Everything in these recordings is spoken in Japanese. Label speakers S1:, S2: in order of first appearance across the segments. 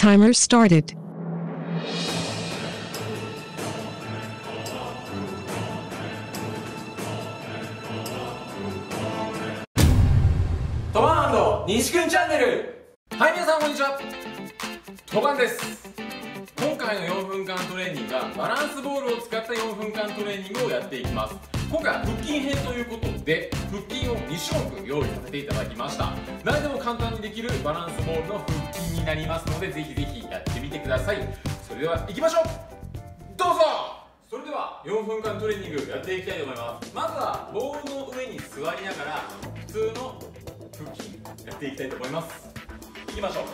S1: Timer started.
S2: トバン西くんチャンネル。はい、皆さんこんにちは、トバンです。今回の4分間トレーニングはバランスボールを使った4分間トレーニングをやっていきます。今回は腹筋編ということで腹筋を2種目用意させていただきました。誰でも簡単にできるバランスボールの腹筋になりますので、ぜひぜひやってみてください。それでは行きましょう。どうぞ。それでは4分間トレーニングやっていきたいと思います。まずはボールの上に座りながら普通の腹筋やっていきたいと思います。いきましょう。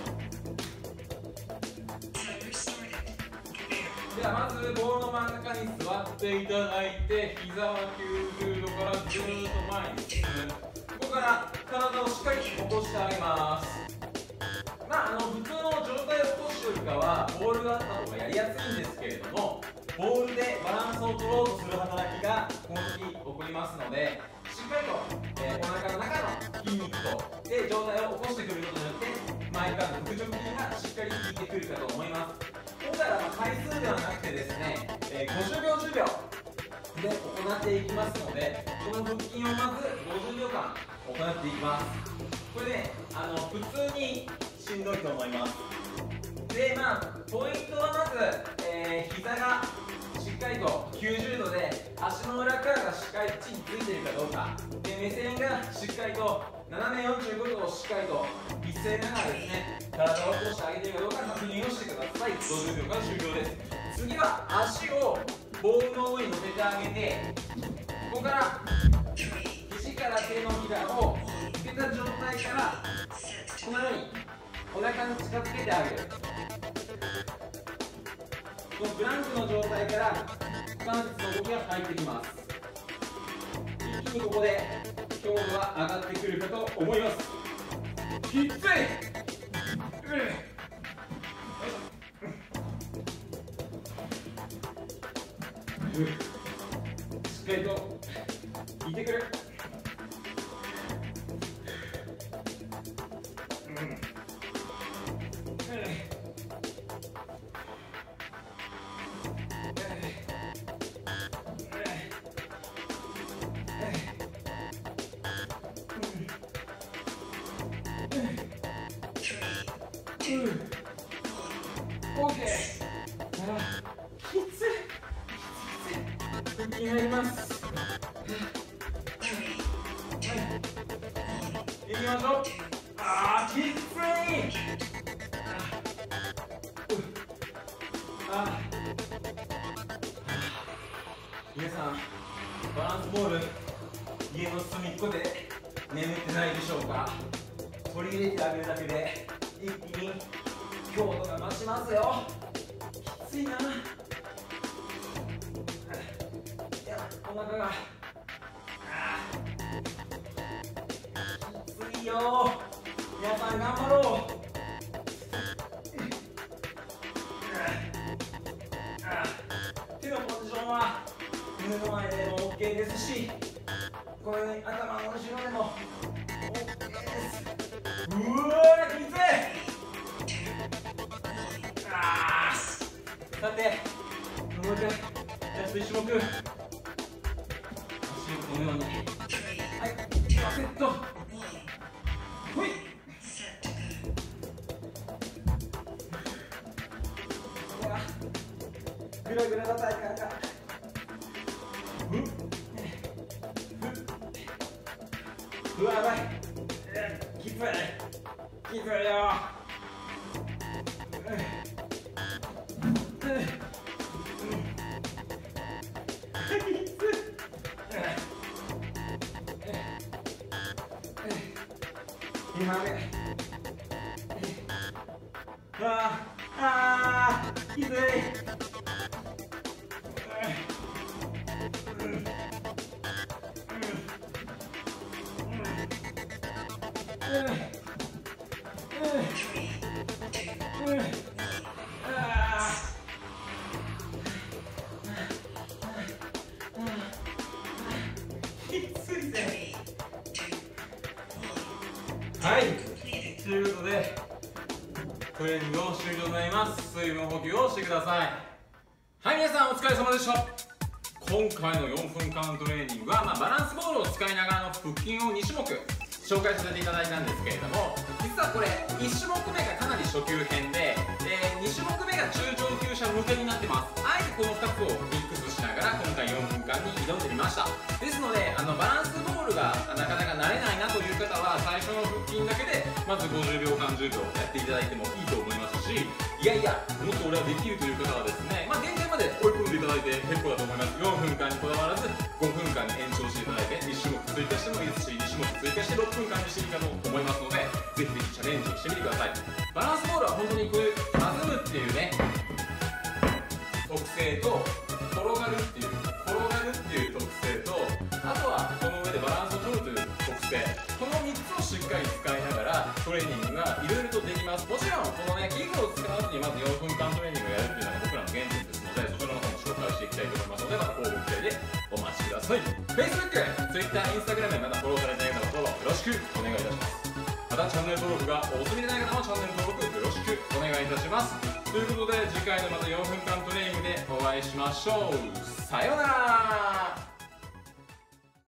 S2: ではまずボールの真ん中に座っていただいて、膝は90度からずーっと前に進む。ここから体をしっかり起こしてあげます。普通の状態を起こすよりかはボールがあった方がやりやすいんですけれども、ボールでバランスを取ろうとする働きがこの時起こりますので、しっかりと、お腹の中の筋肉とで状態を起こしてくることによって前からの腹直筋がしっかり効いてくるかと思います。今回は回数ではなくてですね、50秒10秒で行っていきますので、この腹筋をまず50秒間行っていきます。これね、普通にしんどいと思います。で、ポイントはまず、膝がしっかりと90度で足の裏側がしっかり地についているかどうかで、目線がしっかりと斜め45度をしっかりと見据えながらですね、体を起こしてあげているかどうか確認をしてください。50秒間終了です。次は足をボールの上に乗せてあげて、ここから肘から手のひらをつけた状態からこのようにお腹に近づけてあげる。このブランクの状態から股関節の動きが入ってきます。一気にここで強度が上がってくるかと思います。きっつい。しっかりと効いてくる。オーケー。きつい。腹筋入ります。いきましょう。きつい。皆さん、バランスボール家の隅っこで眠ってないでしょうか。取り入れてあげるだけで一気に強度が増しますよ。きついな。お腹がきついよ。皆さん頑張ろう。手のポジションは胸の前でも OK ですし、このように頭の後ろでも OK です。うわー、きつい。さて、もう一回ラスト1種目、足をこのように、はい、バセット、ほい。ぐらぐらな体幹がうわ、やばい。きついきついよ。今目きつい。はい、ということでトレーニングを終了となります。水分補給をしてください。はい、皆さんお疲れ様でした。今回の4分間トレーニングは、バランスボールを使いながらの腹筋を2種目紹介させていただいたんですけれども、実はこれ1種目目がかなり初級編で、2種目目が中上級者向けになってます。あえてこの2つをミックスしながら今回4分間に挑んでみました。ですのでバランスボールがなかなか慣れないなという方は、最初の腹筋だけでまず50秒間10秒やっていただいてもいいと思いますし、いやいやもっと俺はできるという方はですね、限界まで追い込んでいただいて結構だと思います。4分間にこだわらず5分間に延長していただいて、1種目追加してもいいですし、2種目追加して6分間にしていいかと思いますので、ぜひぜひチャレンジをしてみてください。バランスボールは本当にこういう弾むっていうね特性と、転がるっていう特性と、あとはこの上でバランスを取るという特性、この3つをしっかり使いながらトレーニングがいろいろとできます。もちろんこのね器具を使わずにまず4分間トレーニングをやるっていうのが僕らの原点ですので、そちらの方も紹介していきたいと思いますので、また交互期待でお待ちください。 Facebook、Twitter、Instagram でまだフォローされてない方はフォローよろしくお願いいたします。またチャンネル登録がお済みでない方もチャンネル登録よろしくお願いいたします。ということで次回のまた4分間トレーニングでお会いしましょう。さようなら。